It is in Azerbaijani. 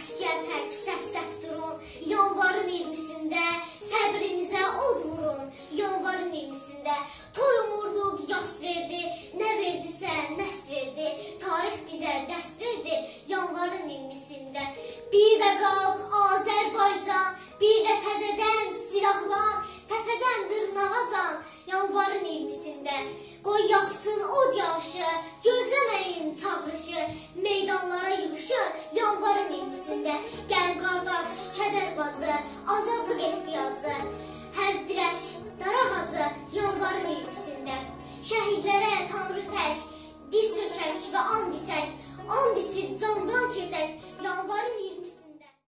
Əskər tək səf-səf durun, yanvarın 20-sində səbrinizə od vurun. Yanvarın 20-sində toy umurduq, yas verdi, nə verdisə nəs verdi, tarix bizə dərs verdi. Yanvarın 20-sində bir də qalx Azərbaycan, bir də təzədən silahlan, təpədən dırnağacan. Yanvarın 20-sində qoy yaxsın od yağışı, gözləməyin çağırışı, meydanlara yığışın. Yanvarın 20-sində gəl qardaş, kədər bacı, azadlıq ehtiyacı.